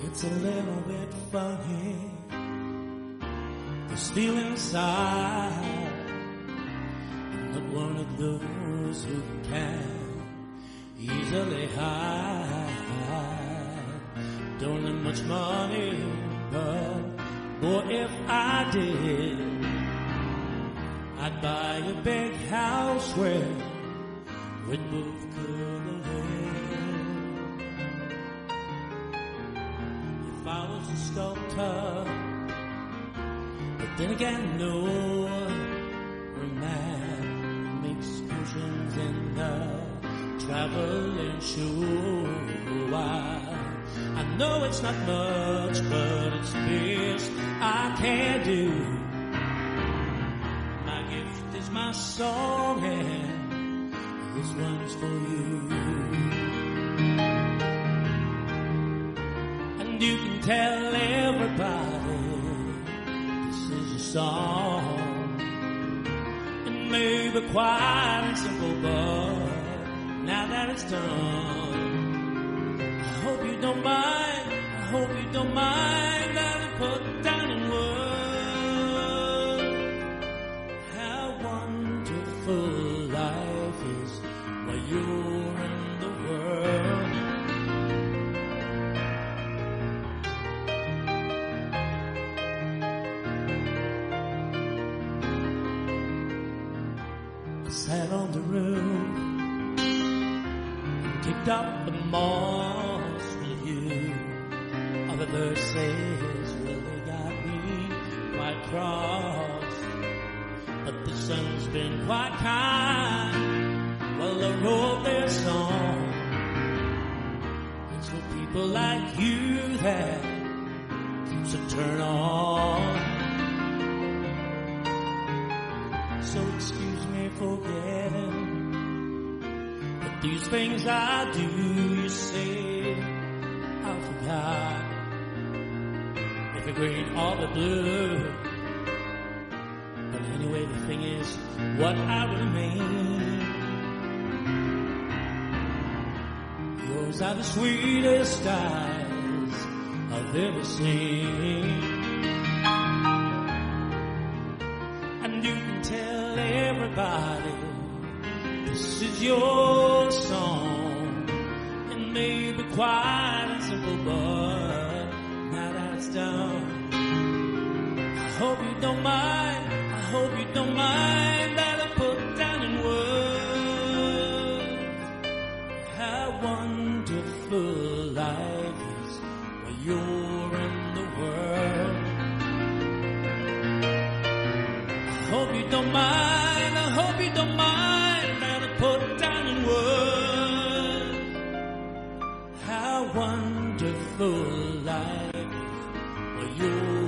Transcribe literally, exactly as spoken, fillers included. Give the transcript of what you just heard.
It's a little bit funny, this feeling inside. I'm not one of those who can easily hide. Don't have much money, but boy, if I did, I'd buy a big house where we both could live. If I was a sculptor, but then again, no man makes oceans in the traveling show. I, I know it's not much, but it's the best I can do. My gift is my song, and this one's for you. And you can tell everybody this is your song. It may be quiet and simple, but now that it's done, I hope you don't mind, I hope you don't mind that I put down in words how wonderful life is while you're in the world. I sat on the roof, kicked up the moss with you. Other verses really got me quite cross, but the sun's been quite kind while I wrote this song. It's for people like you that keeps a turn on. So excuse me for getting these things I do, you say I forgot. If the green or the blue, but anyway the thing is, what I remain. Yours are the sweetest eyes I've ever seen, and you can tell everybody this is your song. It may be quiet and simple, but now that it's done, I hope you don't mind, I hope you don't mind that I put down in words how wonderful life is while you're in the world. I hope you don't mind, I hope you don't mind that I put down in words how wonderful life is while you're